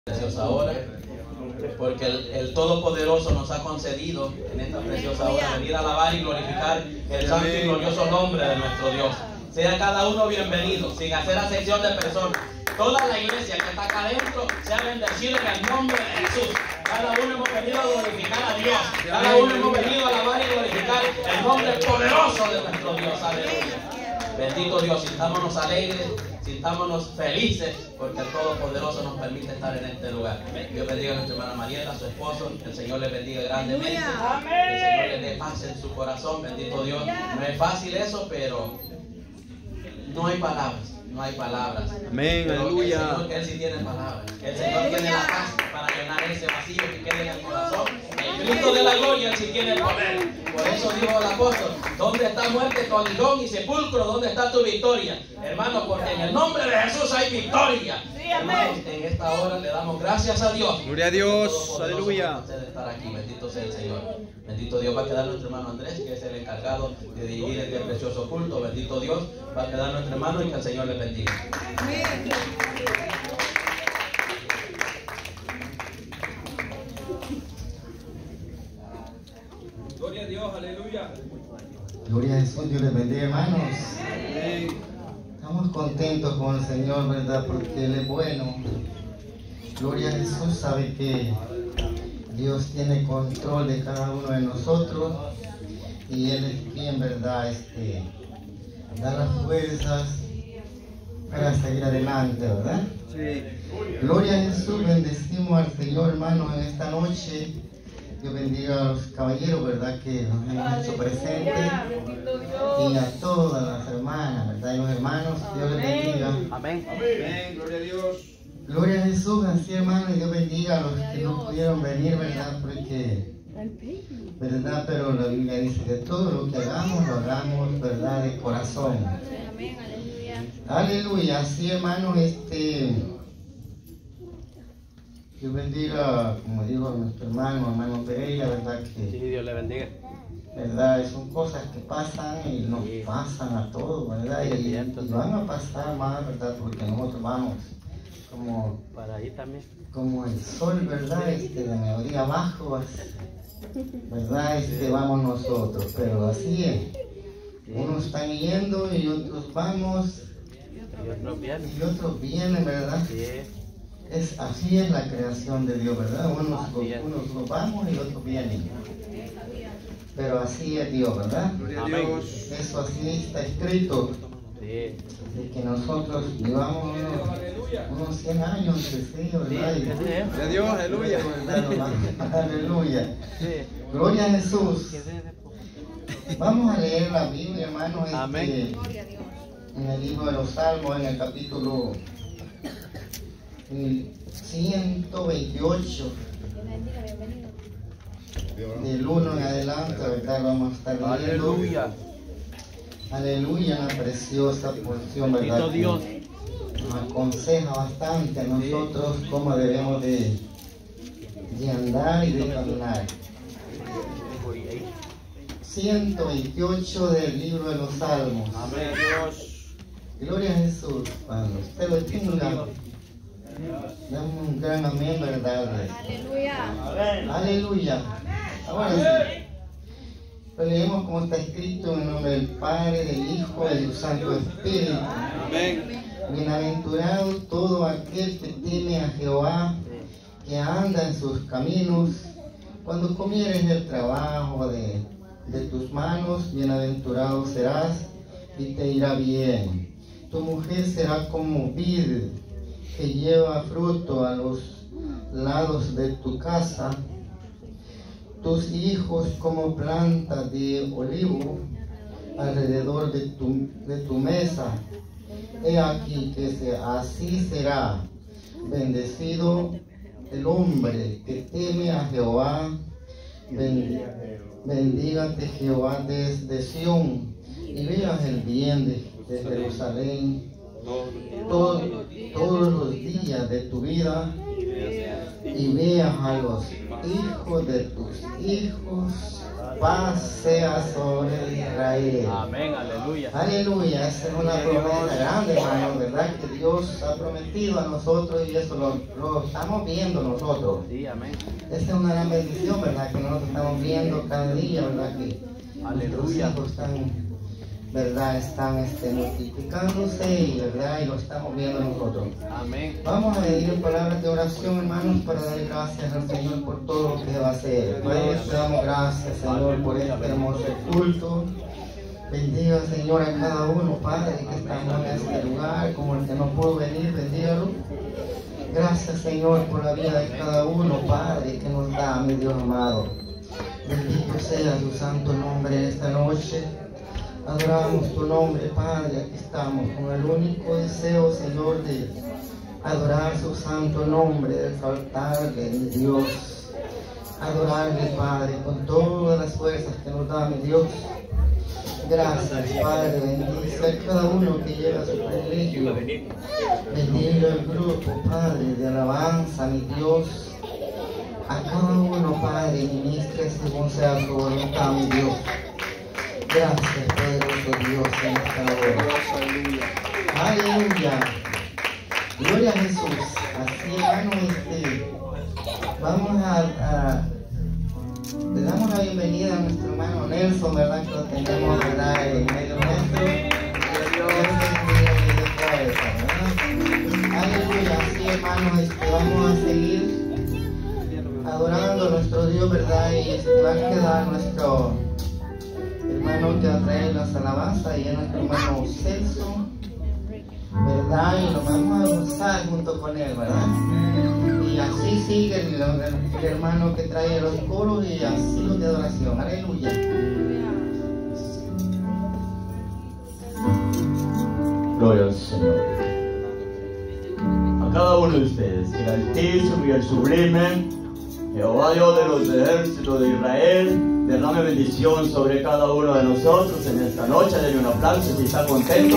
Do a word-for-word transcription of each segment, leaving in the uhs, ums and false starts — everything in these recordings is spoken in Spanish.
preciosa hora, porque el, el Todopoderoso nos ha concedido en esta preciosa hora venir a alabar y glorificar el santo y glorioso nombre de nuestro Dios. Sea cada uno bienvenido, sin hacer acepción de personas. Toda la iglesia que está acá adentro sea bendecida en el nombre de Jesús. Cada uno hemos venido a glorificar a Dios. Cada uno hemos venido a alabar y glorificar el nombre poderoso de nuestro Dios. Aleluya. Bendito Dios, sintámonos alegres, sintámonos felices, porque el Todopoderoso nos permite estar en este lugar. Dios bendiga a nuestra hermana Mariela, a su esposo. El Señor le bendiga grandemente. El Señor le dé paz en su corazón. Bendito Dios. No es fácil eso, pero no hay palabras. No hay palabras. Amén, pero aleluya. El Señor, que Él sí tiene palabras. El Señor tiene la paz para llenar ese vacío que queda en el corazón. El Cristo de la gloria, Él sí tiene el poder. Por eso dijo el apóstol: ¿dónde está muerte tu aguijón y sepulcro? ¿Dónde está tu victoria? Hermano, porque en el nombre de Jesús hay victoria. Hermanos, en esta hora le damos gracias a Dios. Gloria a Dios, aleluya. De estar aquí. Bendito sea el Señor. Bendito Dios. Va a quedar nuestro hermano Andrés, que es el encargado de dirigir este precioso culto. Bendito Dios. Va a quedar nuestro hermano y que el Señor le bendiga. Gloria a Dios, aleluya. Gloria a Jesús, Dios les bendiga, hermanos. Amén. Estamos contentos con el Señor, ¿verdad? Porque Él es bueno. Gloria a Jesús, sabe que Dios tiene control de cada uno de nosotros y Él es quien, ¿verdad? Este, da las fuerzas para seguir adelante, ¿verdad? Sí. Gloria a Jesús, bendecimos al Señor, hermanos, en esta noche. Dios bendiga a los caballeros, ¿verdad? Que nos hemos hecho presentes. Y a todas las hermanas, ¿verdad? Y los hermanos, Dios les bendiga. Amén. Amén. Gloria a Dios. Gloria a Jesús, así hermanos, y Dios bendiga a los que no pudieron venir, ¿verdad? Porque, ¿verdad? Pero la Biblia dice que todo lo que hagamos, lo hagamos, ¿verdad? De corazón. Amén, aleluya. Aleluya, así hermanos, este... Dios bendiga, como digo, a nuestro hermano, hermano Pereira, ¿verdad? Sí, Que, Dios le bendiga. ¿verdad? Son cosas que pasan y nos Sí. pasan a todos, ¿verdad? Y, y van a pasar más, ¿verdad? Porque nosotros vamos como, Para ahí también. como el sol, ¿verdad? Este, de mediodía abajo, ¿verdad? Este, vamos nosotros, pero así es. Unos están yendo y otros vamos Y otros bien. y otros vienen, ¿verdad? Sí. Es, así es la creación de Dios, ¿verdad? Unos, Así es. unos nos vamos y otros vienen. Pero así es Dios, ¿verdad? Gloria a Dios. Eso así está escrito, Sí. de que nosotros llevamos unos, unos cien años entre sí, ¿verdad? Y- Gloria a Dios, aleluya. Aleluya. Sí. Gloria a Jesús. Vamos a leer la Biblia, hermanos, este, Amén. en el libro de los Salmos, en el capítulo eh, ciento veintiocho, del uno en adelante, ¿verdad? Vamos a estar leyendo. Aleluya. Aleluya, una preciosa porción, Bendito ¿verdad? Dios. Que nos aconseja bastante a nosotros cómo debemos de, de andar y de caminar. ciento veintiocho del libro de los Salmos. Amén, Dios. Gloria a Jesús. Cuando usted lo tenga, dame un gran amén, ¿verdad? Aleluya. Aleluya. Ahora sí. Pues leemos como está escrito en el nombre del Padre, del Hijo y del Santo Espíritu. Amén. Bienaventurado todo aquel que teme a Jehová, que anda en sus caminos. Cuando comieres el trabajo de, de tus manos, bienaventurado serás y te irá bien. Tu mujer será como vid que lleva fruto a los lados de tu casa. Tus hijos como plantas de olivo alrededor de tu, de tu mesa. He aquí que se, así será bendecido el hombre que teme a Jehová. Bendi- Bendígate Jehová desde Sión y veas el bien de, de Jerusalén todo- todos los días de tu vida y veas a los hijos de tus hijos. Paz sea sobre Israel. Amén, aleluya. Aleluya, esa es una promesa grande, hermano, ¿verdad? Que Dios ha prometido a nosotros y eso lo, lo estamos viendo nosotros. Sí, amén. Esa es una gran bendición, ¿verdad? Que nosotros estamos viendo cada día, ¿verdad? Que Aleluya. nuestros hijos están, ¿verdad? Están este, multiplicándose y, ¿verdad? Y lo estamos viendo nosotros. Amén. Vamos a pedir palabras de oración, hermanos, para dar gracias al Señor por todo lo que va a hacer. Padre, te damos gracias, Señor, por este hermoso culto. Bendiga, Señor, a cada uno, Padre, que estamos en este lugar, como el que no pudo venir, bendígalo. Gracias, Señor, por la vida de cada uno, Padre, que nos da, mi Dios amado. Bendito sea tu santo nombre esta noche. Adoramos tu nombre, Padre. Aquí estamos con el único deseo, Señor, de adorar su santo nombre, de exaltarle, mi Dios. Adorarle, Padre, con todas las fuerzas que nos da, mi Dios. Gracias, Padre. Bendice a cada uno que lleva su privilegio. Bendiga el grupo, Padre, de alabanza, mi Dios. A cada uno, Padre, ministre según sea su voluntad, mi Dios. Gracias, poderoso Dios, en esta hora. Aleluya. Gloria a Jesús. Así, hermano, este, vamos a, a le damos la bienvenida a nuestro hermano Nelson, ¿verdad? Que lo tenemos, ¿verdad? En medio nuestro. Aleluya. Así, hermanos, este, vamos a seguir adorando a nuestro Dios, ¿verdad? Y este, va a quedar nuestro hermano que va a traer las alabanzas y es nuestro hermano Celso, ¿verdad? Y nos vamos a gozar junto con él, ¿verdad? Y así sigue el, el hermano que trae los coros y así los de adoración. Aleluya. Gloria al Señor. A cada uno de ustedes, el Altísimo y el Sublime, Jehová Dios de los ejércitos de Israel, derrame bendición sobre cada uno de nosotros en esta noche. Denle un aplauso si está contento.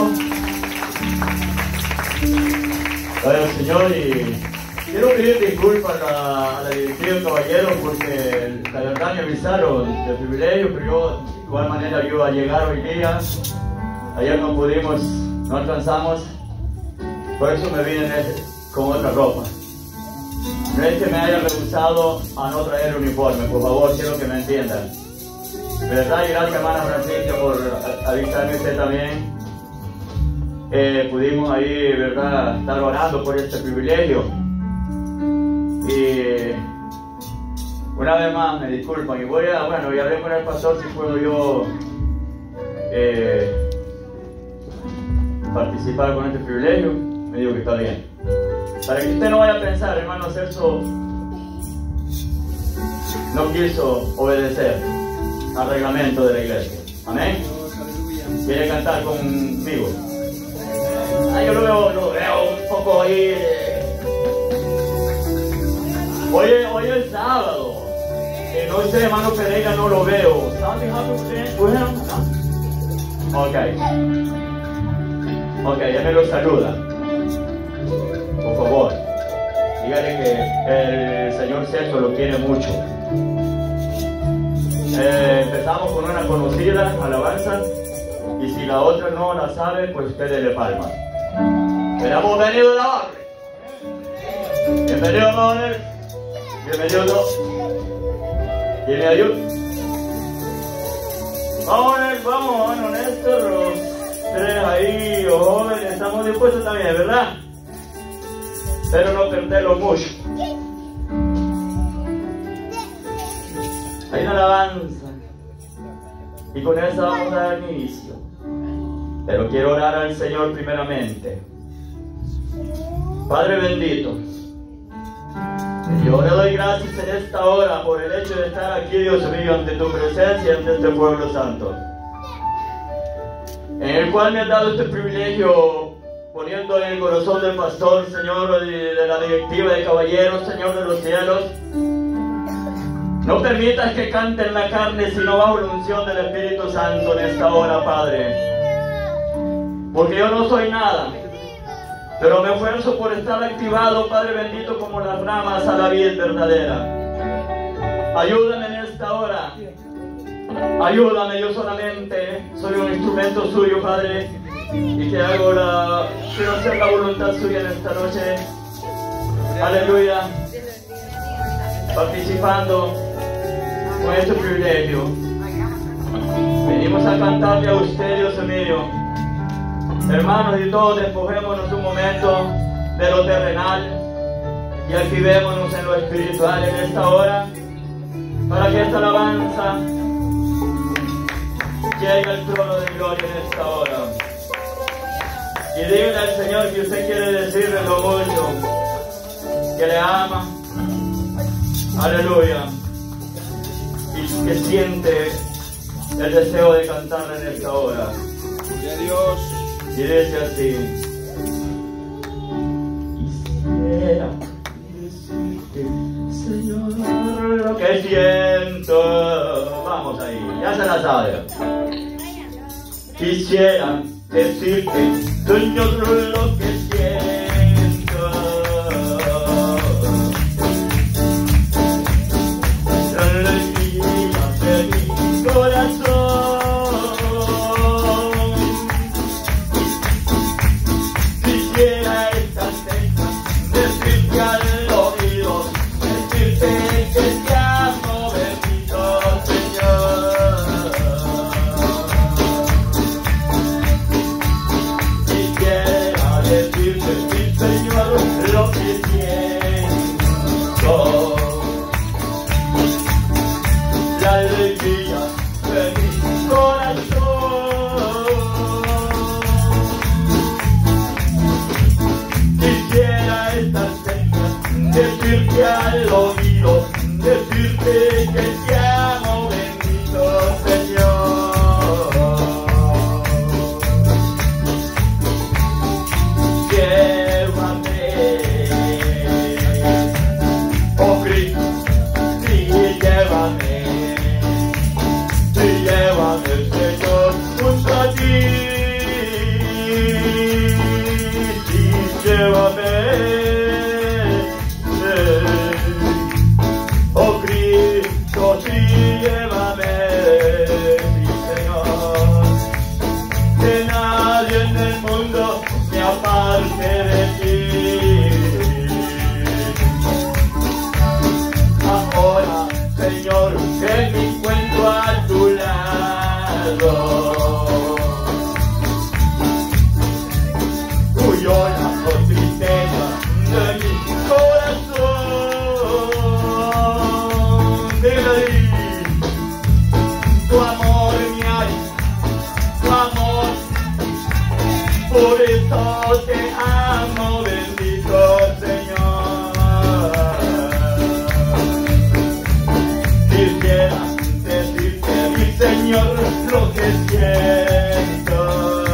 Gloria al Señor. Y quiero pedir disculpas a, a la directiva de caballeros porque la verdad me avisaron del privilegio, pero yo de igual manera yo a llegar hoy día, ayer no pudimos, no alcanzamos, por eso me vine con otra ropa. No es que me haya rehusado a no traer el uniforme, por favor, quiero que me entiendan. De verdad, y gracias, hermana Francisca, por avisarme usted también. Eh, pudimos ahí, verdad, estar orando por este privilegio. Y una vez más, me disculpan, y voy a, bueno, y hablé con el pastor si puedo yo eh, participar con este privilegio. Me dijo que está bien. Para que usted no vaya a pensar, hermano Celso no quiso obedecer al reglamento de la iglesia. Amén. ¿Quiere cantar conmigo? Ah, yo lo veo, lo veo un poco ahí. Eh. Hoy, hoy es sábado. Eh, no sé, hermano Pereira, no lo veo. ¿Something happened with him? No. Ok. Ok, ya me lo saluda. Por favor, dígale que el señor Celso lo quiere mucho. Eh, empezamos con una conocida alabanza y si la otra no la sabe, pues usted le palma. Esperamos venido de la barra. Bienvenido, Manuel. Bienvenido. ¿Tiene ayuda? Vamos, vamos, bueno, Néstor, los tres ahí, los jóvenes, estamos dispuestos también, ¿verdad? Pero no perderlo mucho. Hay una alabanza y con esa vamos a dar inicio. Pero quiero orar al Señor primeramente. Padre bendito, yo le doy gracias en esta hora por el hecho de estar aquí, Dios mío, ante tu presencia, ante este pueblo santo, en el cual me has dado este privilegio, poniendo en el corazón del pastor, Señor, y de la directiva de caballeros, Señor de los cielos. No permitas que cante en la carne, sino bajo la unción del Espíritu Santo en esta hora, Padre. Porque yo no soy nada, pero me esfuerzo por estar activado, Padre bendito, como las ramas a la vid verdadera. Ayúdame en esta hora. Ayúdame, yo solamente soy un instrumento suyo, Padre, y que hago la, quiero hacer la voluntad suya en esta noche. Aleluya. Participando con este privilegio. Venimos a cantarle a usted, Dios mío. Hermanos y todos, despojémonos un momento de lo terrenal y activémonos en lo espiritual en esta hora, para que esta alabanza llegue al trono de gloria en esta hora. Y dígale al Señor que usted quiere decirle lo mucho que le ama. Aleluya. Y que siente el deseo de cantarle en esta hora. Gloria a Dios. Y dice así: quisiera decirte, Señor, lo que siento. Vamos ahí, ya se la sabe. Quisiera decirte, Señor, lo que siento. La alegría de mi corazón. Quisiera estar cerca, decirte al oído, decirte que te amo, bendito Señor. Quisiera decirte, mi Señor, lo que siento. La alegría de mi corazón. Quisiera estar cerca, decirte al oído, decirte que te amo, bendito Señor. Llévame, oh Cristo, sí, llévame, sí, llévame, Señor, junto a ti, sí, llévame. Oh Cristo, sí, llévame, mi Señor. Que nadie en el mundo me aparte de ti. Ahora, Señor, que me encuentro a tu lado, huyó la tristeza de mi corazón. Tu amor me hay, tu amor, por eso te amo, bendito Señor. Quisiera decirte, mi Señor, lo que siento.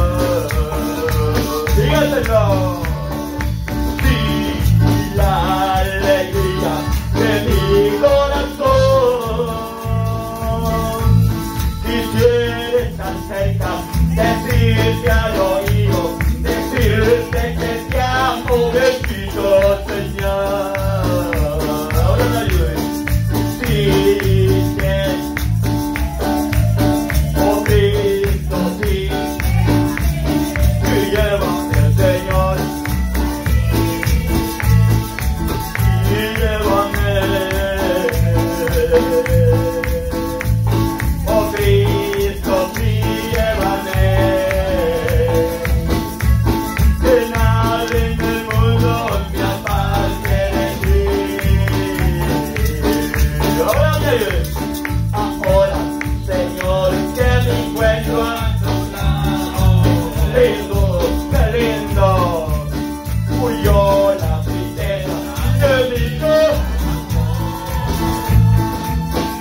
Dígaselo. Sí, la alegría de mi corazón. Quisiera estar cerca, decirte al oído, decirte que te amo, bendito Señor. Ahora me ayude. Sí, que, oh Cristo, sí, que llévame, Señor. Y llévame, oh Cristo, sí, llévame. Que nadie en el mundo me aparte de ti. Ahora, Señor, que me encuentro a tu lado. Lindo, qué lindo. Huyó la tristeza de mi corazón.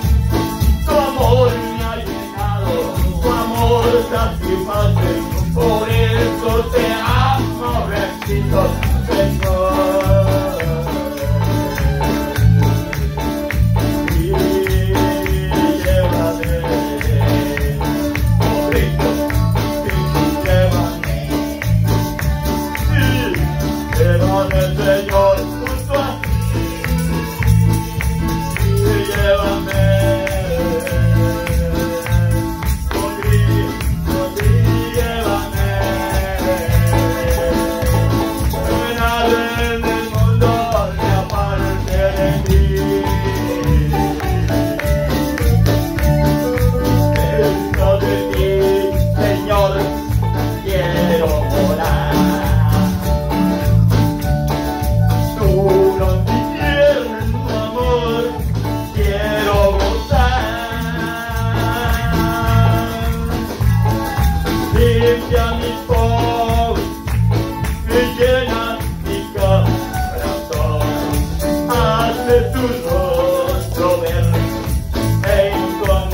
hazme tu rostro ver en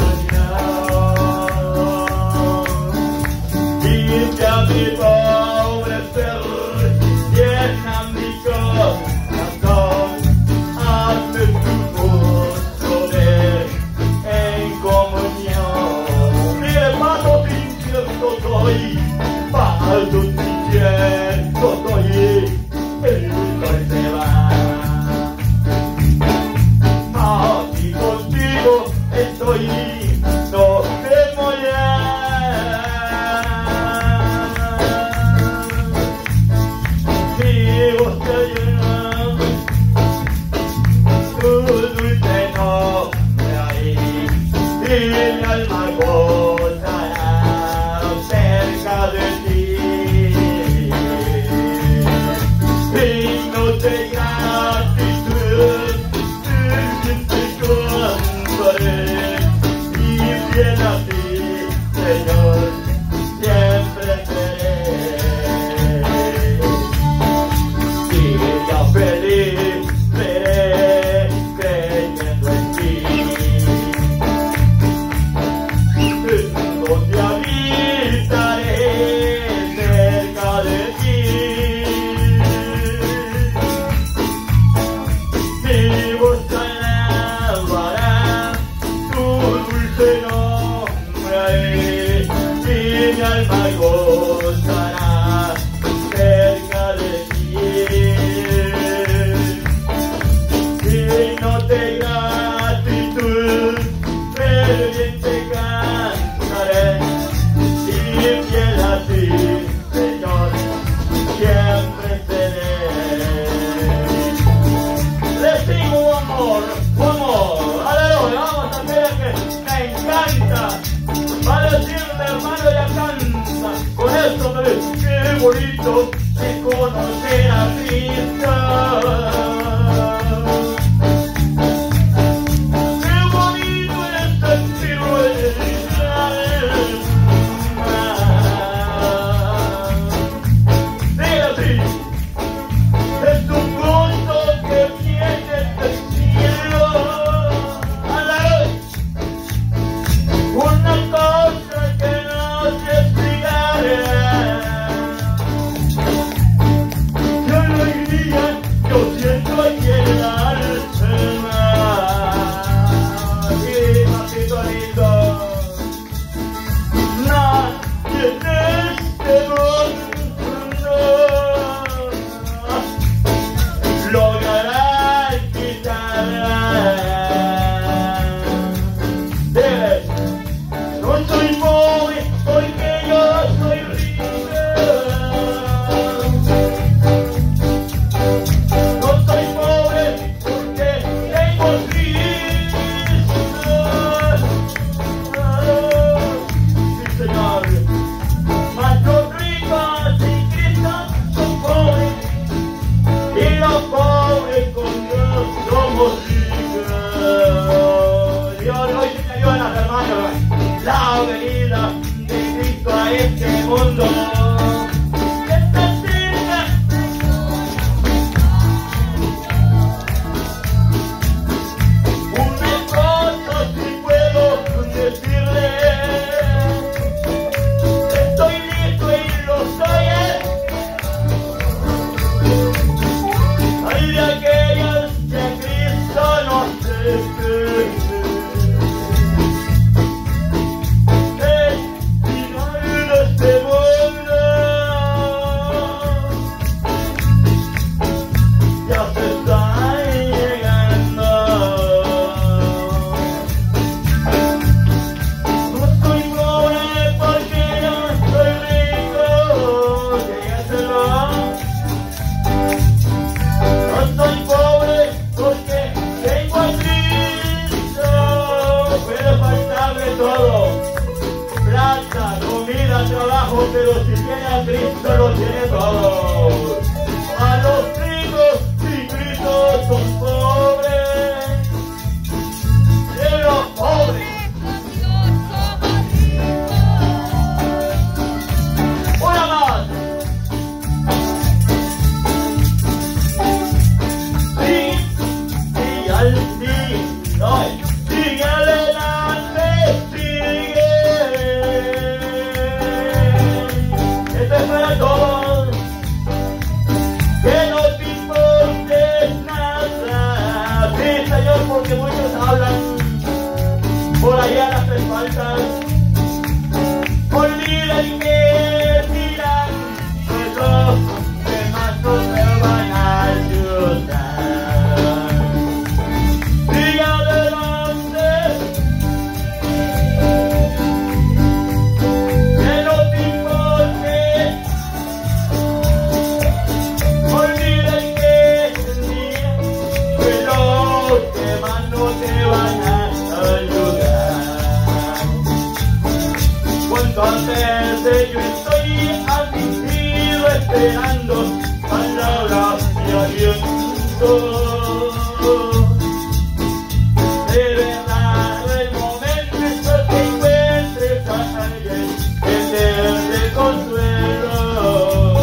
comunión. Limpia mi pobre ser, llena mi corazón, hazme tu rostro ver en comunión. Mi hermano incierto soy, falso incierto soy, el sol se va. Aquí contigo estoy, no temo ya. Mi voz te llena, tu dulce nombre ahí, y mi alma gozará cerca de ti. Digno de gratitud, te cantaré, y fiel a ti, Señor, siempre seré. Y ya feliz seré creyendo en ti, donde habitaré cerca de ti. Mi voz alabará tu dulce nombre, y mi alma gozará cerca de ti. Digno de gratitud, ferviente cantaré, y fiel a ti, Señor, siempre seré. Les digo amor, amor, aleluya, vamos a hacer que me encanta, para decirle hermano ya canta, con esto me ves, qué bonito es conocer a Cristo. Qué bonito es sentirlo en Israel. Diga así, es un gozo que viene del cielo, a la vez, una cosa que no se explicará. Qué alegría yo siento aquí en el alma. Sí, papito lindo, nadie en este mundo logrará quitar. Debes, no soy pobre porque yo soy rico. No soy pobre porque tengo Cristo. Sí, Señor. Mas los ricos sin Cristo son pobres, y los pobres con Dios somos ricos. Dios hoy te ayuda, hermanos, la venida de Cristo a este mundo. Está cerca. Una cosa si puedo decirle, estoy listo y lo soy. Hay de aquellos que a Cristo no se creen. El final de este mundo ya se está llegando. No soy pobre porque no soy rico, dígaselo. No soy pobre porque tengo a Cristo. Puede faltarme todo, plata, comida, trabajo, pero si tiene a Cristo lo tiene todo. A los ricos y Cristo son pobres, de los pobres. Una más. Sí, y al sí. Ay, sigue adelante, sigue. Esto es para todos. Que no te importe nada. Sí, Señor, porque muchos hablan por allá las espaldas. Olviden que dirán que los demás no te van a ayudar. Sigue adelante. Que no te importe. Olviden que dirán que los demás no te van a ayudar. Entonces yo estoy afligido esperando palabras de aliento. De verdad el momento es que encuentres a alguien que te dé consuelo.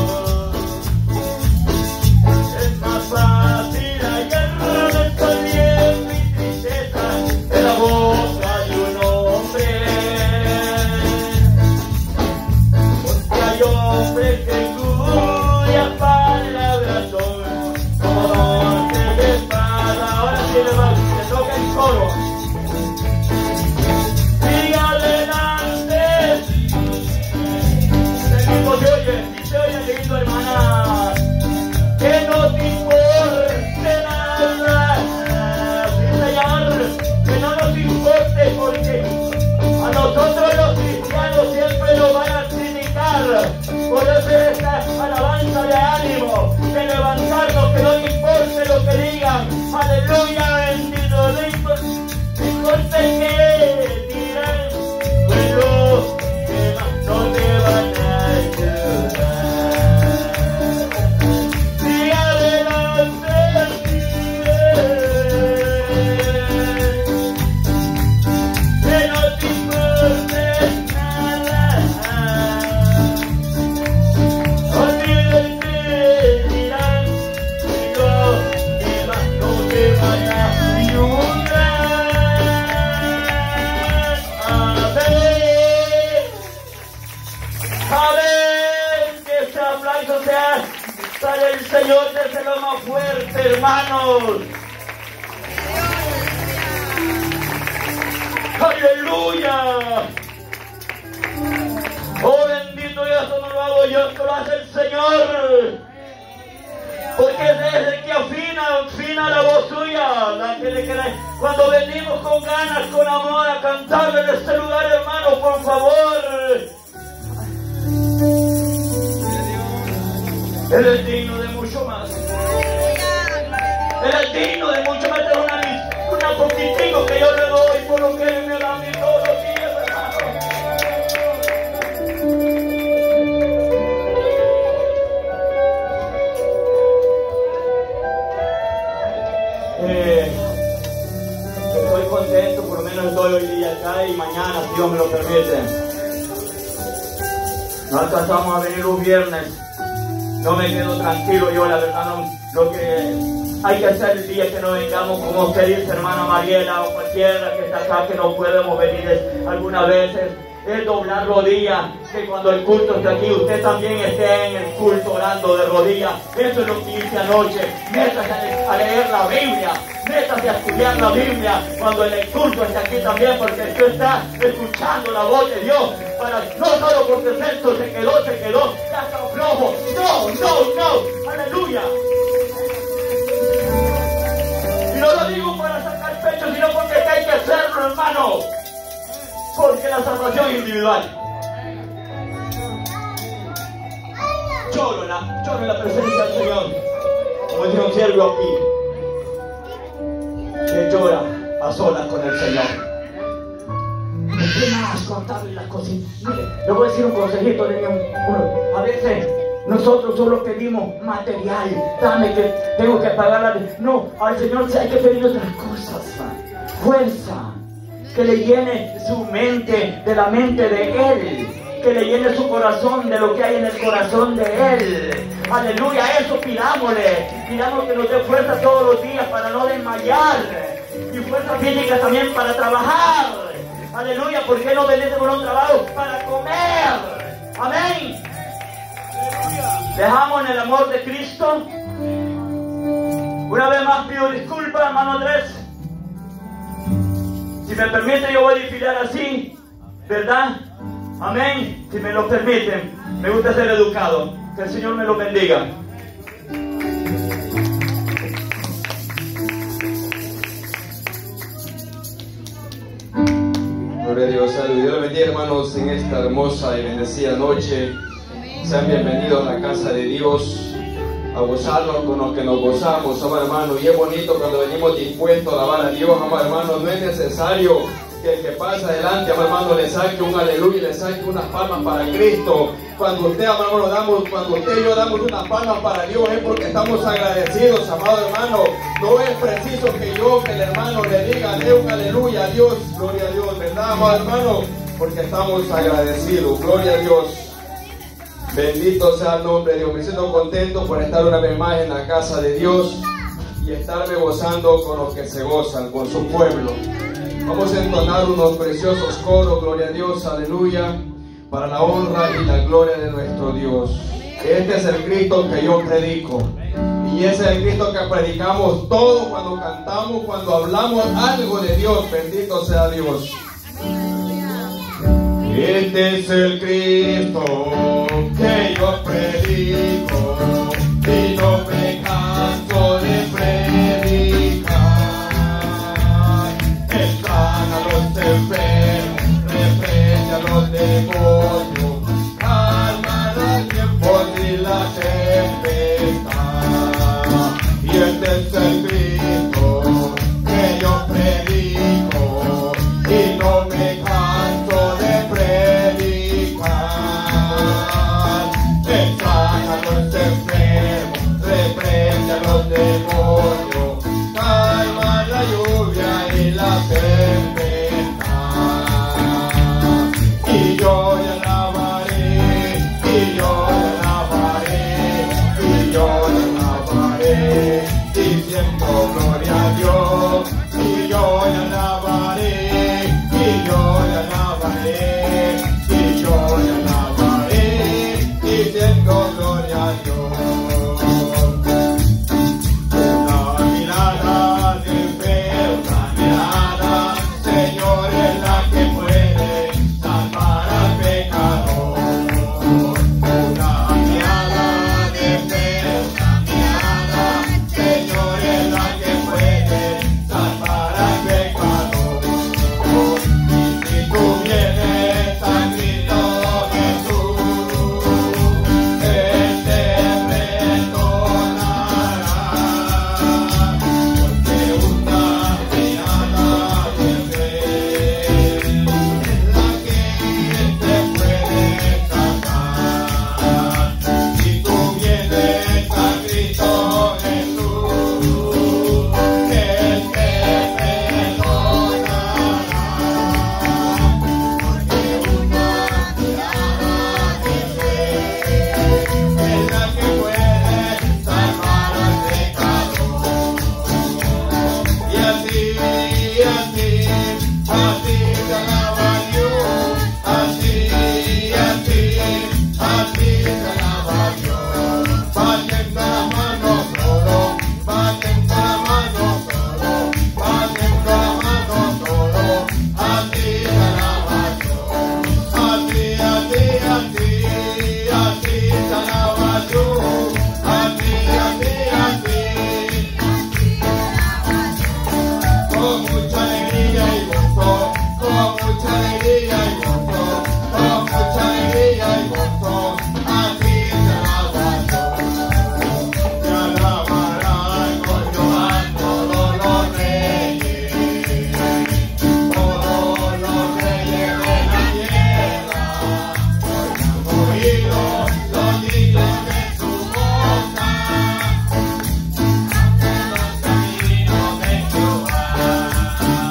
Es más fácil hallar desaliento y tristeza en la boca de un hombre. Hombre que cuyas palabras son como dones de espada. Ahora sí le va, le toca el coro. Sigue adelante. Seguimos, se oye, y se oye, seguido, hermana. Que no te importe nada. Sí, Señor, que no nos importe, porque a nosotros los cristianos siempre nos van a criticar. Por eso esta alabanza de ánimo, de levantarnos, que no importe lo que digan. Aleluya, bendito. No importa que dirán, pues los demás no te van a ayudar. Sigue adelante, sigue. Que no te importe nada. Olviden que dirán que los demás no te van a ayudar. Amén. Amén. Que ese aplauso sea para el Señor desde lo más fuerte, hermanos. Aleluya. Oh, bendito, y esto no lo hago yo, esto lo hace el Señor. Porque desde que afina, afina la voz suya, la que le queda. Cuando venimos con ganas, con amor a cantarle en este lugar, hermano, por favor. Él es digno de mucho más. Él es digno de mucho más. Es una, una poquitico que yo le doy por lo que Él me da a mí todos los días, hermano. Eh, estoy contento, por lo menos estoy hoy día acá y mañana, si Dios me lo permite. No alcanzamos a venir un viernes. No me quedo tranquilo yo, la verdad, no, lo que hay que hacer el día que no vengamos, como usted dice, hermana Mariela, o cualquiera que está acá, que no podemos venir es, algunas veces, es doblar rodillas, que cuando el culto esté aquí, usted también esté en el culto orando de rodillas. Eso es lo que hice anoche. Métase a leer la Biblia, métase a estudiar la Biblia cuando el culto esté aquí también, porque usted está escuchando la voz de Dios. Para, no solo porque Celso se quedó, se quedó, ya está flojo. No, no, no. Aleluya. Y no lo digo para sacar pecho, sino porque hay que hacerlo, hermano. Porque la salvación es individual. Lloro en la, lloro en la presencia del Señor. Como dice un siervo aquí, que llora a solas con el Señor. ¿Qué más contarle las cositas? Mire, le voy a decir un consejito de mi uno. A veces nosotros solo pedimos material. Dame que tengo que pagar la... No, al Señor hay que pedir otras cosas. Fuerza. Que le llene su mente de la mente de Él. Que le llene su corazón de lo que hay en el corazón de Él. Aleluya, eso pidámosle. Pidamos que nos dé fuerza todos los días para no desmayar. y fuerza física también para trabajar. Aleluya, ¿por qué no venirse por un trabajo? Para comer. Amén. Dejamos en el amor de Cristo. Una vez más pido disculpas, hermano Andrés. Si me permite, yo voy a desfilar así, ¿verdad? Amén. Si me lo permiten, me gusta ser educado. Que el Señor me lo bendiga. Gloria a Dios, salud. Dios les bendiga, hermanos, en esta hermosa y bendecida noche. Sean bienvenidos a la casa de Dios, a gozarnos con los que nos gozamos, amado hermano. Y es bonito cuando venimos dispuestos a alabar a Dios, amado hermano. No es necesario que el que pasa adelante, amado hermano, le saque un aleluya y le saque unas palmas para Cristo. Cuando usted, amado hermano, damos, cuando usted y yo damos unas palmas para Dios, es porque estamos agradecidos, amado hermano. No es preciso que yo, que el hermano le diga, dé un aleluya a Dios, gloria a Dios, ¿verdad, amado hermano? Porque estamos agradecidos, gloria a Dios. Bendito sea el nombre de Dios. Me siento contento por estar una vez más en la casa de Dios y estarme gozando con los que se gozan, con su pueblo. Vamos a entonar unos preciosos coros, gloria a Dios, aleluya, para la honra y la gloria de nuestro Dios. Este es el Cristo que yo predico. Y ese es el Cristo que predicamos todos cuando cantamos, cuando hablamos algo de Dios. Bendito sea Dios. Este es el Cristo que yo predico y no me canso de predicar. Él sana a los enfermos, reprende a los demonios, calma los tiempos y la tempestad. Y este es el Cristo que yo predico y no me canso de predicar. Él sana a los enfermos, reprende a los demonios, calma la lluvia y la tempestad. Y yo le alabaré, y yo le alabaré, y yo le alabaré, diciendo gloria a Dios. Y yo le alabaré, y yo le alabaré, y yo le alabaré, diciendo gloria a Dios. Una mirada de fe, una mirada, Señor, es la que puede salvar al pecador. Una mirada de fe, una mirada, Señor, es la que puede salvar al pecador. Y si tú vienes a Cristo Jesús, Él te perdonará. Porque una mirada de fe es la que te puede salvar. Si tú vienes a Cristo Jesús, Él te perdonará. Porque una mirada de fe es la que puede salvar al pecador. Y así, así, así se alaba Dios. Así, así, así se alaba Dios. Baten la mano solo, baten la mano solo, baten la mano solo. Así se alaba Dios. Así, así, así, así se alaba Dios. Así, así, así, con mucha alegría y gozo, con mucha alegría y gozo, con mucha alegría y gozo, así se alaba Dios. Se alabarán con Jehová todos los reyes, todos los reyes de la tierra. Han oído los niños de su boca, los caminos de Jehová.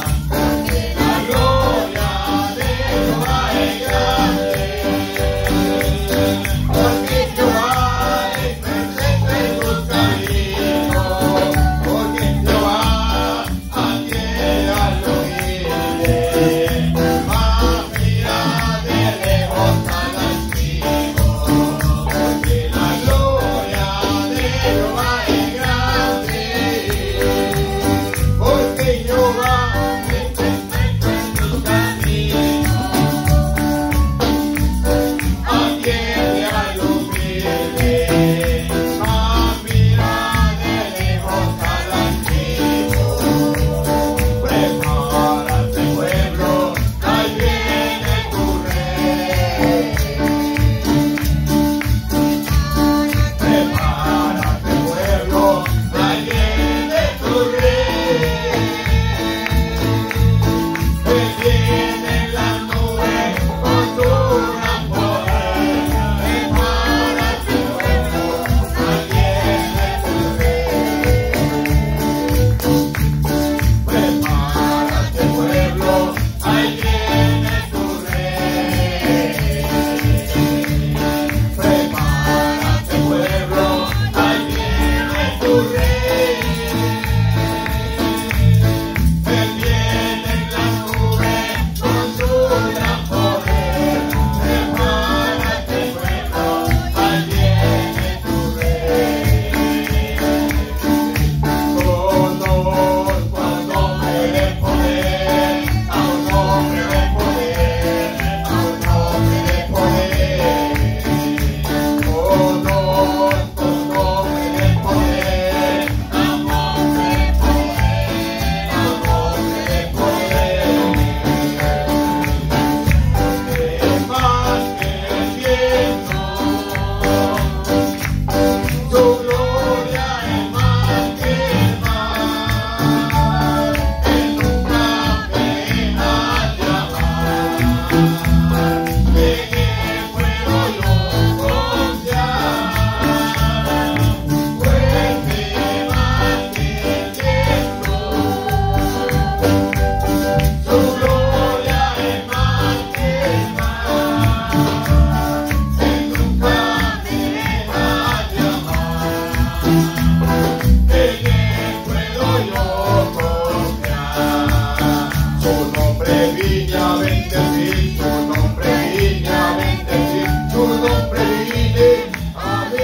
bendecir tu nombre, vine a bendecir tu nombre, vine a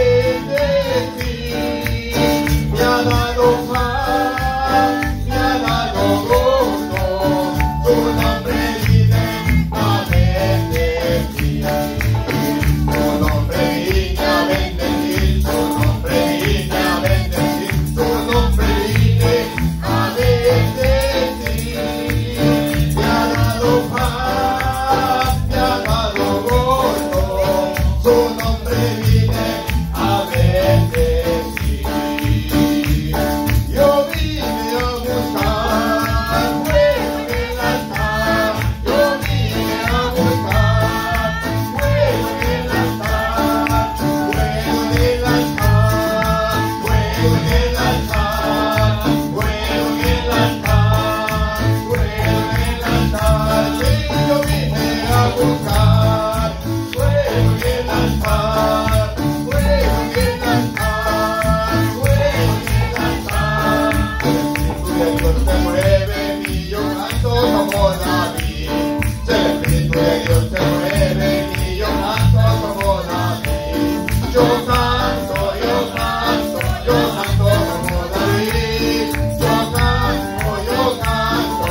bendecir. Me ha dado paz, me ha dado gozo, tu nombre vine a bendecir. Tu nombre vine a bendecir, tu nombre vine a bendecir, tu nombre vine a bendecir. Me ha dado paz, me ha dado gozo, su nombre vine a bendecir. Yo vine a buscar fuego en el altar, yo vine a buscar fuego en el altar, fuego en el altar, fuego en el altar, fuego en el altar, fuego en el altar. Sí, yo vine a buscar fuego en el altar, fuego en el altar, fuego en el altar. El Espíritu de Dios se mueve y yo canto como David. El Espíritu de Dios se mueve y yo canto como David. Yo canto, yo canto, yo canto como David. Yo canto, yo canto.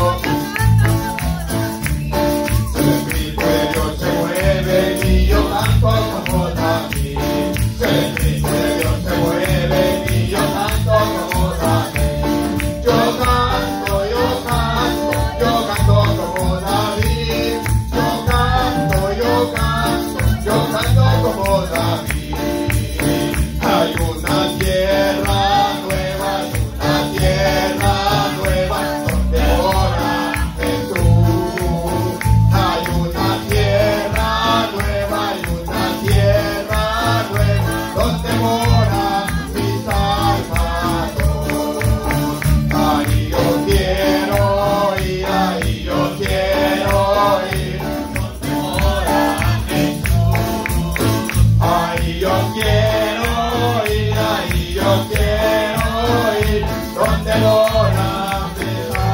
El Espíritu de Dios se mueve y yo canto como David. El Espíritu de Dios se mueve y yo canto como David. Yo canto, yo canto, yo canto como David. Yo canto, yo canto, yo canto como David. Hay una tierra nueva, hay una tierra nueva donde mora Jesús. Hay una tierra nueva, hay una tierra nueva donde mora mi Salvador. Ahí yo quiero ir, ahí yo quiero ir, donde mora Jesús. Ahí yo quiero ir, ahí yo quiero ir, donde mora mi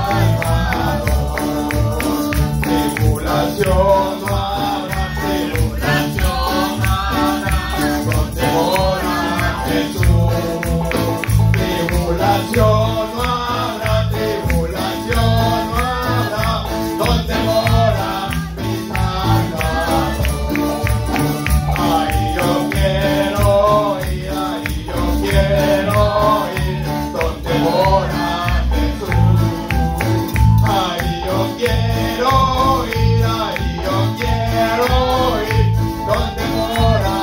Salvador. Tribulación no habrá, tribulación no habrá, donde mora Jesús. Tribulación no habrá, tribulación no habrá, donde mora mi Salvador. Ahí yo quiero ir, ahí yo quiero ir, donde mora Jesús. Ahí yo quiero ir, ahí yo quiero ir, donde mora.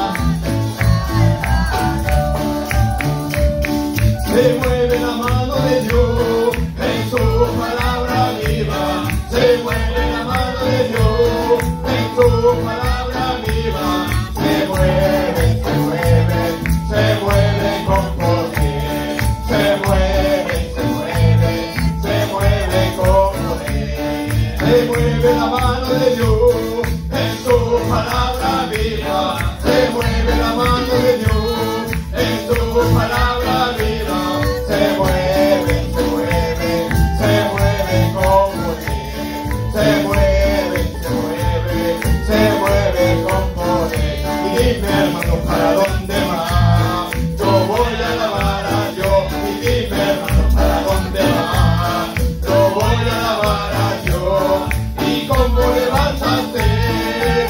Se mueve la mano de Dios en su palabra viva. Se mueve la mano de Dios en su palabra viva. Se mueve, se mueve, se mueve con poder. Se mueve, se mueve, se mueve con poder. Se mueve la mano de Dios en su palabra viva. Se mueve la mano de Dios en su palabra viva. Se mueve, se mueve, se mueve con poder. Se mueve, se mueve, se mueve con poder. Y dime, hermano, ¿para dónde va? Yo voy a alabar a Dios. Y dime, hermano, ¿para dónde va? Yo voy a alabar a Dios. ¿Y cómo le vas a hacer?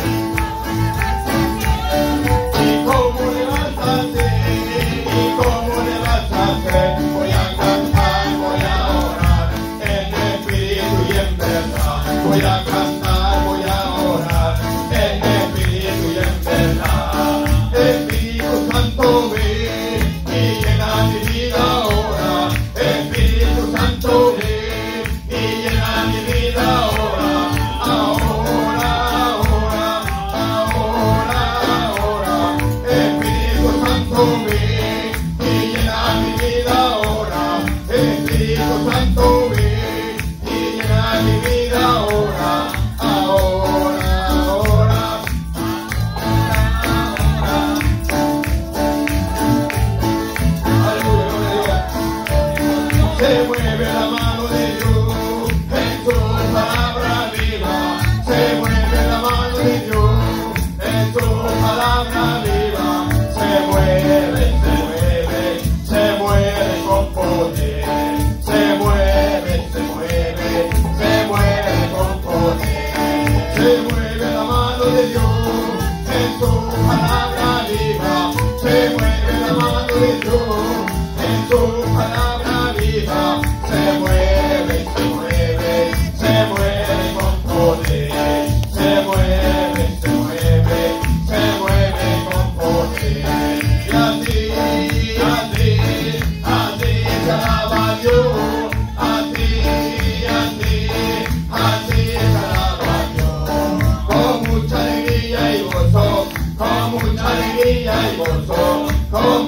¿Y cómo le vas a hacer? ¿Y cómo le vas a hacer? Voy a cantar, voy a orar en espíritu y en verdad. Voy a cantar, voy a orar en espíritu y en verdad. Espíritu Santo, ven y llena mi vida ahora. Espíritu Santo, ven y llena mi vida ahora. Ahora, ahora, ahora, ahora. Espíritu Santo, ven y llena mi vida ahora. Espíritu Santo, ven y llena mi vida ahora. Ahora, ahora. Aleluya, se mueve la mano de Dios en su palabra viva. Se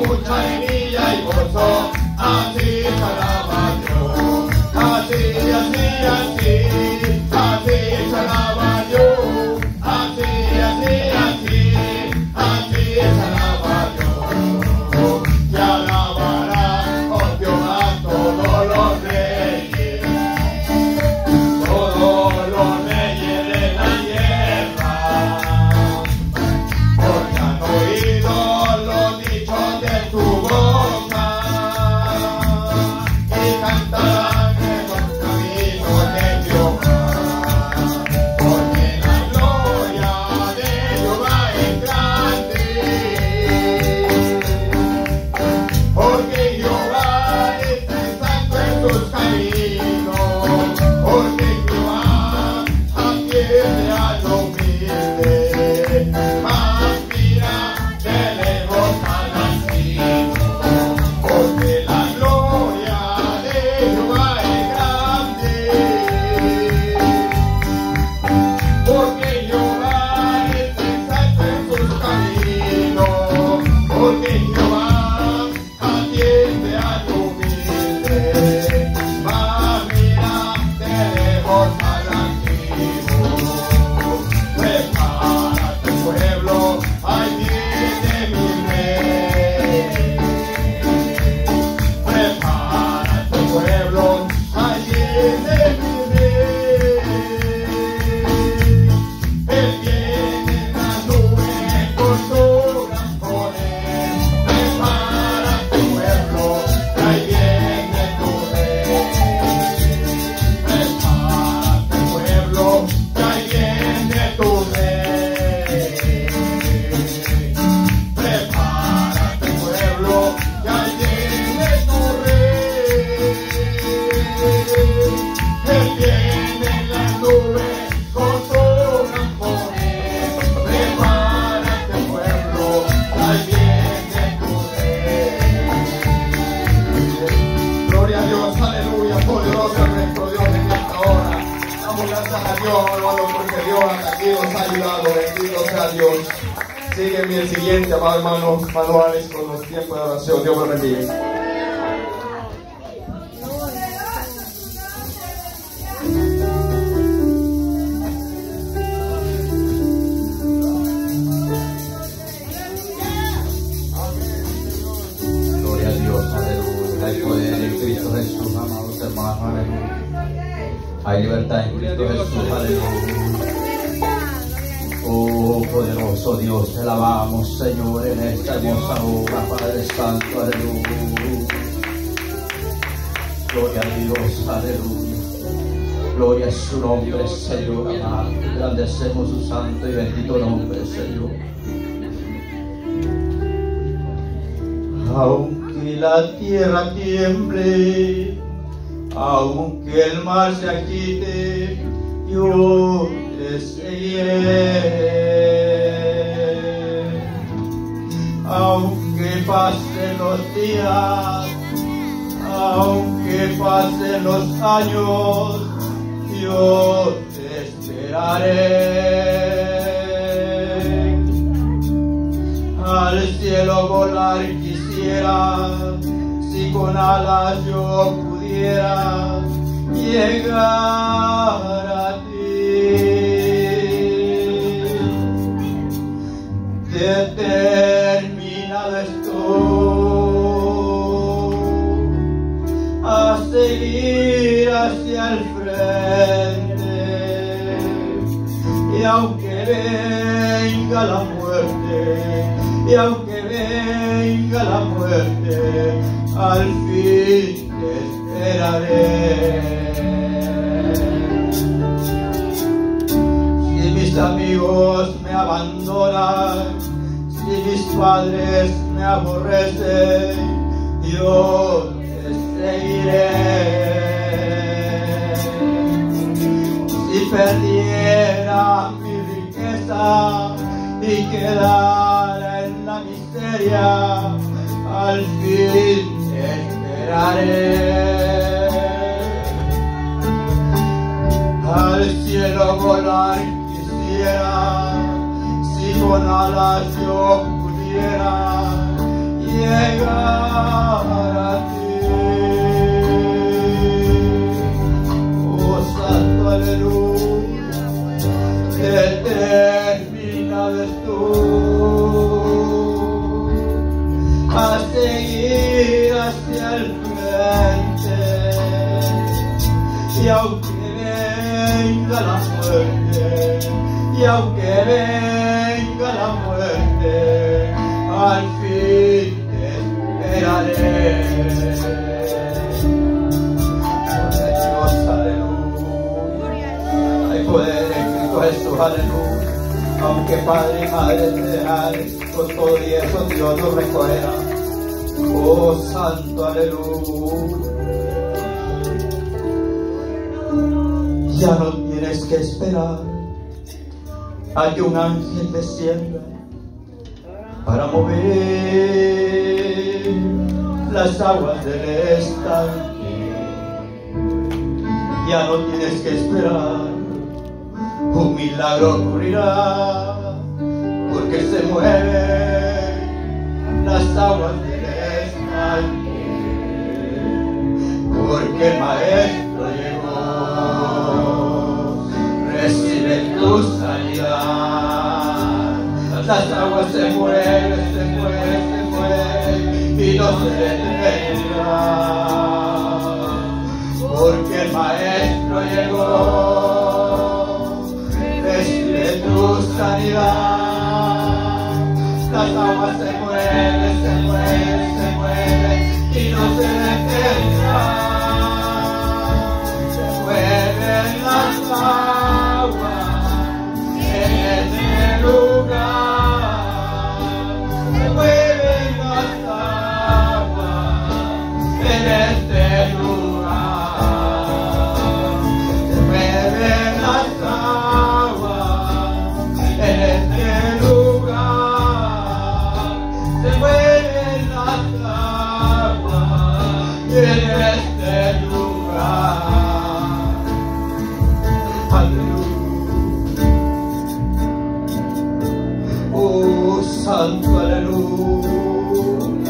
mucha alegría y gozo, así se alaba Dios, así, así, así, así se alaba Dios, así, así, así, así se alaba Dios, se alabará, oh Jehová, todos los reyes, todos los reyes de la tierra, porque han oído los dichos de tu boca y cantarán en los caminos de Jehová, porque la gloria de Jehová es grande, porque Jehová es santo en sus caminos, porque Jehová atiende al humilde, mas mira de lejos al altivo, porque la gloria de Jehová es grande, porque Jehová es santo en sus caminos, porque Jehová atiende al humilde, mas mira de lejos al altivo. Prepárate, pueblo, ahí viene mi rey. Prepárate, pueblo, ahí viene mi rey. Él viene en la nube con su gran poder. Prepárate, pueblo, ahí viene tu rey. Prepárate, pueblo, ahí viene tu rey. Prepárate, pueblo, ahí viene tu rey. Él viene en la nube con su gran poder. Prepárate, pueblo, ahí viene tu rey. Gloria a Dios, aleluya, poderoso es nuestro Dios en esta hora. Damos gracias a Dios, hermano, porque Dios aquí nos ha ayudado. Bendito sea Dios. Sígueme el siguiente, amado hermano Manuales, con los tiempos de oración. Dios me bendiga. Gloria a Dios, aleluya. Hay poder en Cristo Jesús, amados hermanos, aleluya. Hay libertad en Cristo Jesús, aleluya. Oh, poderoso Dios, te alabamos, Señor, en esta hermosa obra, Padre Santo, aleluya. Gloria a Dios, aleluya. Gloria a su nombre, Señor amado. Engrandecemos su santo y bendito nombre, Señor. Aunque la tierra tiemble, aunque el mar se agite, yo te seguiré. Aunque pasen los días, aunque pasen los años, yo te esperaré. Al cielo volar quisiera, si con alas yo pudiera llegar a ti. Determinado estoy a seguir hacia el frente, y aunque venga la muerte, y aunque venga la muerte, al fin te esperaré. Si mis amigos me abandonan, si mis padres me aborrecen, yo te seguiré. Si perdiera mi riqueza y quedara en la miseria, al fin te esperaré. Al cielo volar quisiera, si con alas yo pudiera llegar a ti. Oh Santo, aleluya, determinado estoy a seguir hacia el frente, y aunque venga la muerte, y aunque venga la muerte, al fin te esperaré. Gloria a Dios, aleluya. Hay poder en Cristo Jesús, aleluya. Aunque padre y madre te dejares, con todo y eso Dios nos recogerá. Oh Santo, aleluya. Ya no tienes que esperar a que un ángel descienda para mover las aguas del estanque. Ya no tienes que esperar, un milagro ocurrirá, porque se mueven las aguas del estanque, porque el Maestro llegó. Recibe tu sanidad. Las aguas se mueven, se mueven, se mueven y no se detendrán, porque el Maestro llegó. Recibe tu sanidad. Las aguas se mueven, se mueven, se mueven y no se detendrán. Se mueven las aguas en este lugar, se mueven las aguas en este lugar, se mueven las aguas en este lugar, se mueven las aguas en este lugar. Oh Santo, aleluya.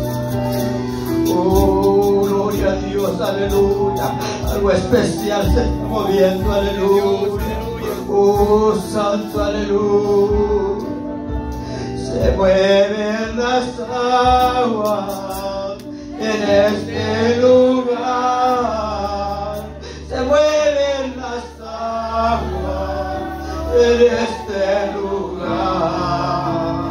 Oh, gloria a Dios, aleluya. Algo especial se está moviendo, aleluya. Oh Santo, aleluya. Se mueven las aguas en este lugar, se mueven las aguas en este lugar.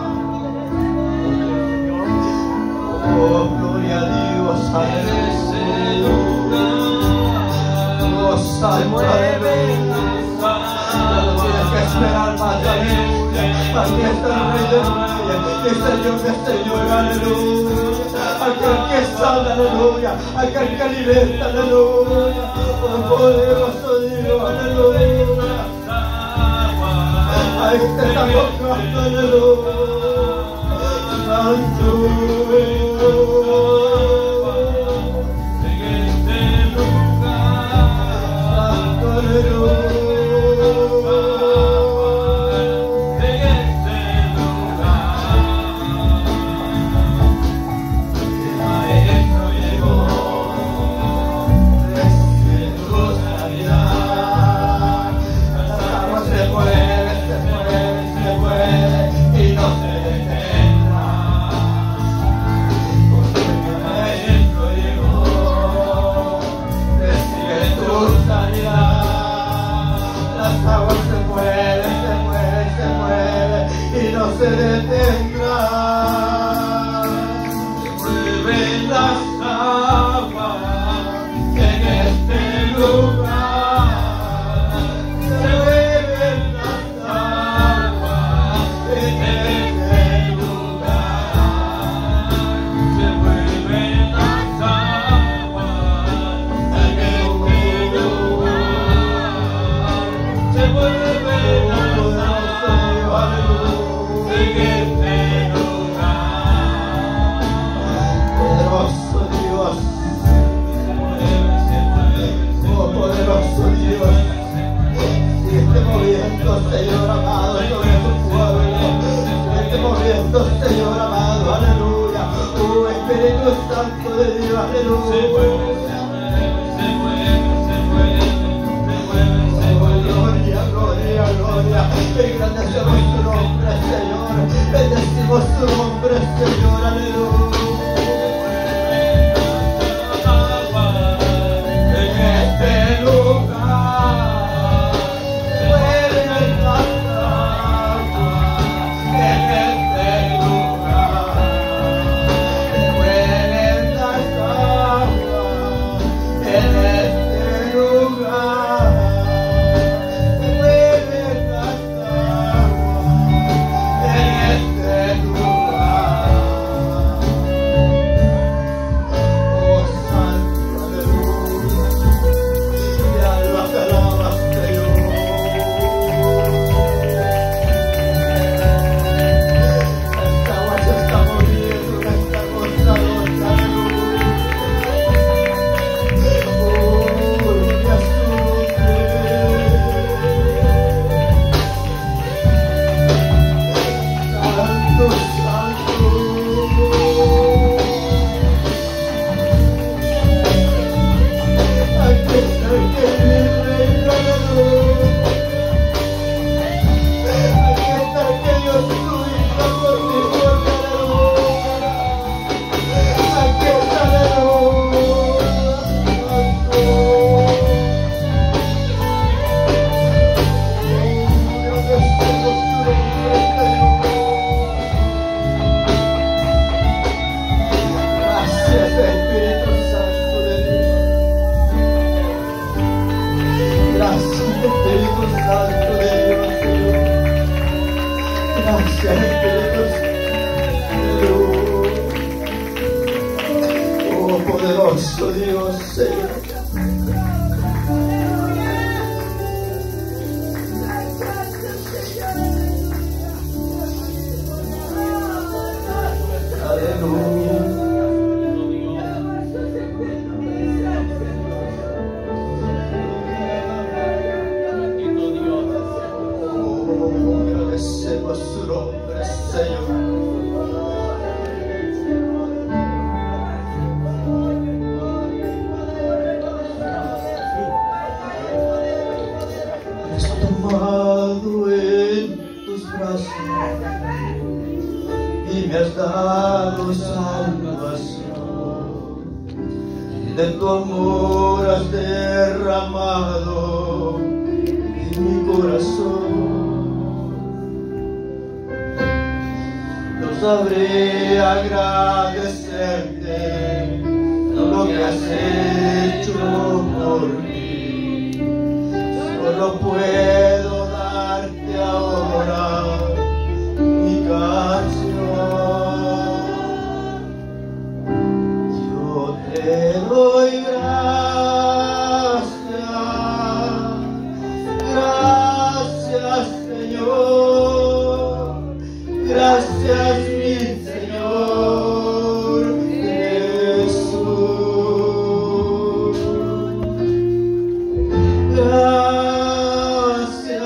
Oh, gloria a Dios, aleluya. Oh, Santo, aleluya. No tienes que esperar más, aleluya. Aquí está el Rey de Reyes, el Señor de Señor, aleluya. Aquel que sana, aleluya. Aquel que liberta, aleluya. Oh, poderoso Dios, aleluya. Ahí te está tocando, aleluya. Santo. En este lugar, Santo, aleluya. Se detendrá, se mueven las aguas en este lugar, se mueven las aguas en este lugar, se mueven las aguas en este lugar, se mueven las aguas, aleluya. En este lugar, poderoso Dios, oh poderoso Dios, sigue moviendo, Señor amado, sobre tu pueblo, sigue moviendo, Señor amado, aleluya. Oh aleluya. Gloria, gloria, gloria. Engrandecemos tu nombre, Señor. Bendecimos tu nombre, Señor, aleluya. En este lugar, vuelve las aguas. En este lugar, vuelven las aguas. En este lugar, vuelven las aguas. En este lugar. Oh, santo, aleluya. Y alba te alabas, Señor. Esta agua se está moviendo, esta cosa loca, aleluya. Oh, gloria a su nombre. Santo, santo. Aquí está el que vive, aleluya. Aquí está el que dio su vida por mi porque, aleluya. Aquí está, aleluya. Santo. Oh, Dios, tengo su nombre, Señor. Gracias, Espíritu Santo de Dios. Gracias, Espíritu Santo de Dios, Señor. Gracias, Espíritu Santo. Oh, poderoso Dios, Señor. Aleluya. Oh, agradecemos su nombre, Señor. Me has tomado en tus brazos y me has dado salvación. De tu amor has derramado en mi corazón. No sabré agradecerte lo que has hecho por mí. Solo puedo darte ahora mi canción. Yo te doy gracias, gracias, Señor, gracias, mi Señor Jesús. Gracias,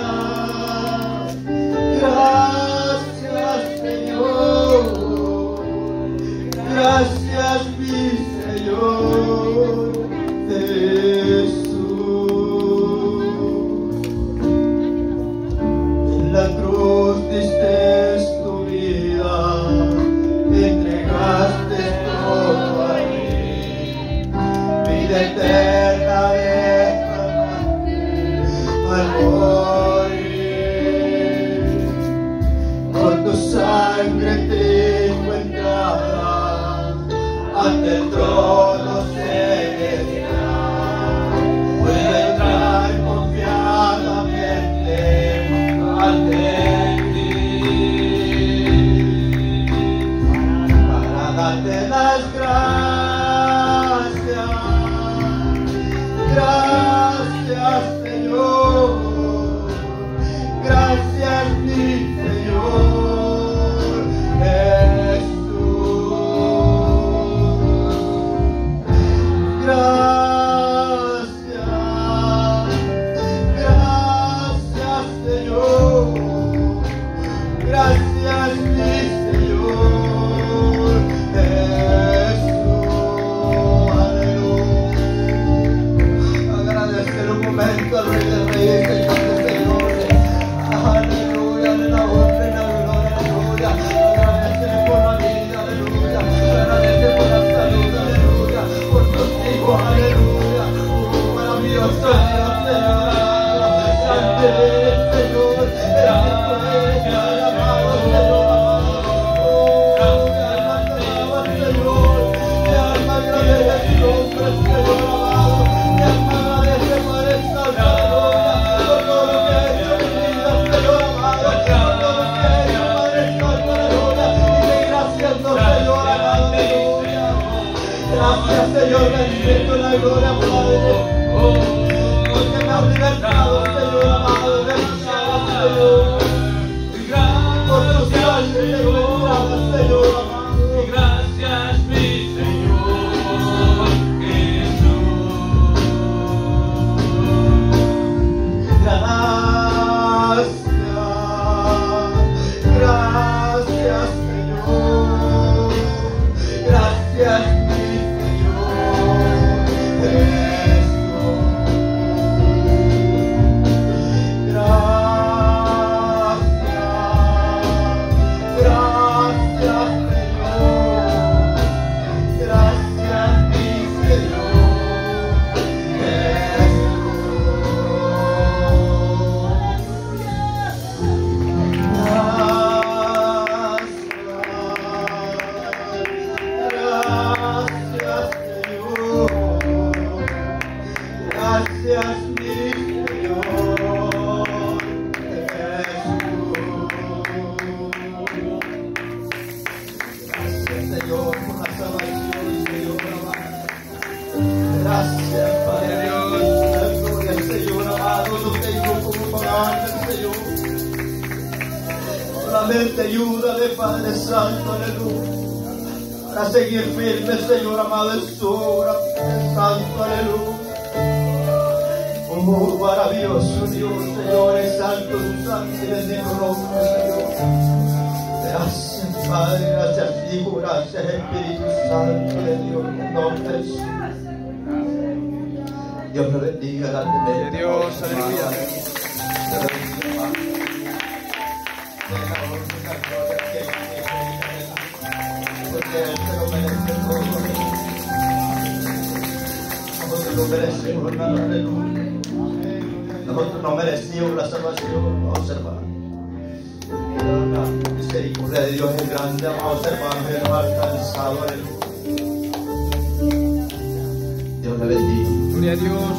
gracias, Señor, gracias, mi Señor Jesús. En la cruz diste tu vida, entregaste todo a mí, vida eterna derramaste al morir. Con tu sangre tengo entrada ante el trono celestial. Puedo entrar confiadamente ante ti para darte las gracias. Gracias, Señor. Gracias, mi Señor Jesús. agradecimiento, la gloria, Padre. Porque me has libertado, Señor amado. Gracias, Señor. Por tu sangre, libertada, Señor amado. Gracias, mi Señor Jesús. Gracias, gracias, Señor. Gracias, mi Señor Jesús. Ayúdale, Padre Santo, aleluya, para seguir firme, Señor amado, en su obra, Padre Santo, aleluya. Oh, maravilloso Dios, Señor, es santo, tu santo y bendito nombre, Señor. Gracias, Padre, gracias, Hijo, gracias, Espíritu Santo de Dios, en nombre de Jesús. Dios lo bendiga grandemente. Dios, aleluya. Nosotros no merecemos nada, aleluya. Nosotros no merecíamos la salvación, vamos hermanos. La misericordia de Dios es grande, vamos hermanos, que nos ha alcanzado, aleluya. Dios le bendiga. Gloria a Dios.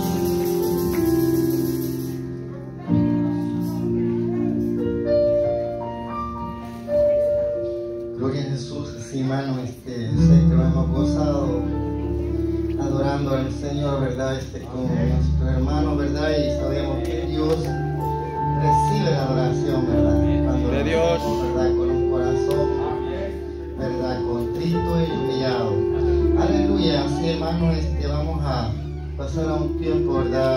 Gloria a Jesús, así hermano, este, sé que lo hemos gozado adorando al Señor, ¿verdad? Este, con nuestros hermanos, ¿verdad? Y sabemos que Dios recibe la adoración, ¿verdad? Cuando Gloria a Dios. ¿verdad? Con un corazón, ¿verdad? Contrito y humillado. Aleluya, así hermano, este, vamos a pasar a un tiempo, ¿verdad?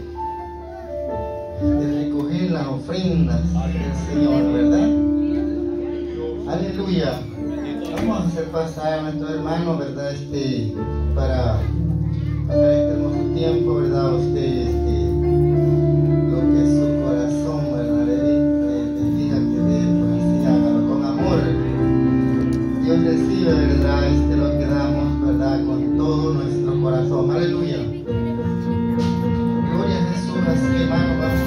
De recoger las ofrendas del Señor, ¿verdad? Aleluya. Vamos a hacer pasar a nuestros hermanos, ¿verdad? Este, para pasar este hermoso tiempo, ¿verdad? Usted, este, lo que es su corazón, ¿verdad? Le, le, le diga que dé, pues así hágalo con amor. Dios recibe, ¿verdad? Este, lo que damos, ¿verdad? Con todo nuestro corazón. Aleluya. Gloria a Jesús, así hermano, vamos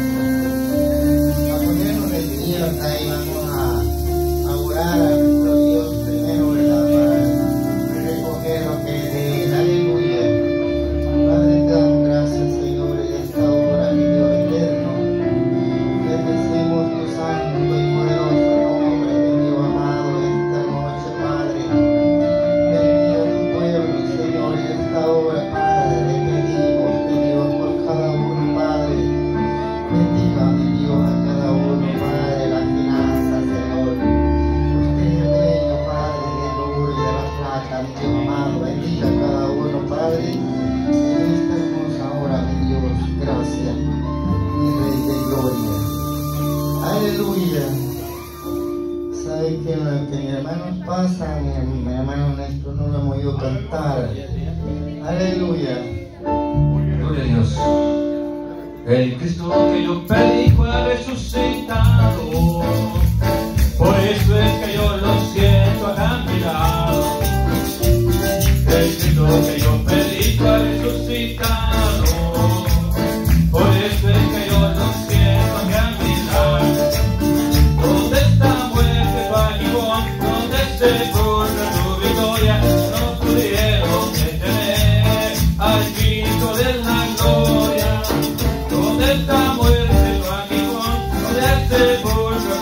a, a ponernos de pie, ¿verdad? Y vamos a, a orar a nuestro Dios primero, ¿verdad? Para recoger lo que es de él. Aleluya. Padre, te damos gracias, Señor, en esta hora, mi Dios eterno. Bendecimos tu santo y poderoso nombre, mi Dios amado, esta noche, Padre. Bendiga tu pueblo, Señor, en esta hora, Padre. Le pedimos, mi Dios, por cada uno, Padre. Bendiga, mi Dios, a cada uno, Padre, las finanzas, Señor. Usted es el dueño, Padre, del oro y de la plata, mi Dios amado. Bendiga a cada uno, Padre, en esta hermosa hora, mi Dios. Gracias, mi Rey de gloria. Aleluya. ¿Saben que lo que mis hermanos pasan, mi hermano Néstor no lo hemos oído cantar? Aleluya. Gloria a Dios. El Cristo que yo predico ha resucitado. Por eso es que yo lo siento acá a mi lado. El Cristo que yo predico ha resucitado. Por eso es que yo lo siento acá a mi lado. ¿Dónde está muerte tu aguijón? ¿Dónde se corta tu victoria? No pudieron detener al Cristo de la gloria. ¿Dónde está muerte tu aguijón? ¿Dónde se corta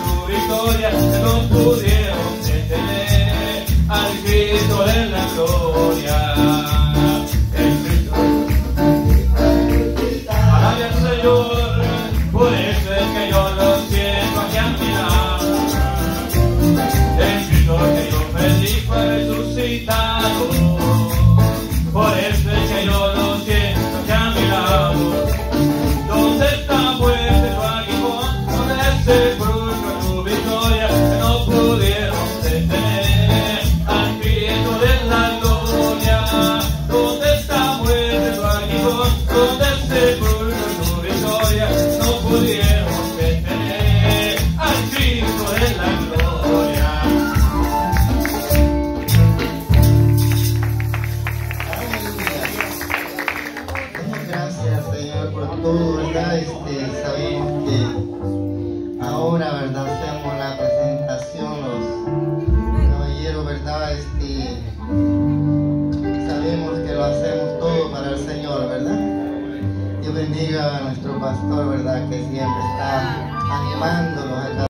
por eso es que yo lo siento aquí a mi lado. El Cristo que yo perdí fue resucitado, por eso es que yo lo siento aquí a mi lado. ¿Dónde está pues tu aguijón? ¿Dónde el sepulcro tu victoria? Que no pudieron detener al Cristo de la gloria. ¿Dónde está pues tu aguijón? ¿Dónde el sepulcro tu victoria? No pudieron detener al Cristo de la gloria. Damos gracias, Señor, por todo, ¿verdad? Este, sabemos que ahora, ¿verdad? Hacemos la presentación, los caballeros, ¿verdad? Este, sabemos que lo hacemos todo para el Señor, ¿verdad? Dios bendiga a nuestro pastor, ¿verdad? Que siempre está animándonos,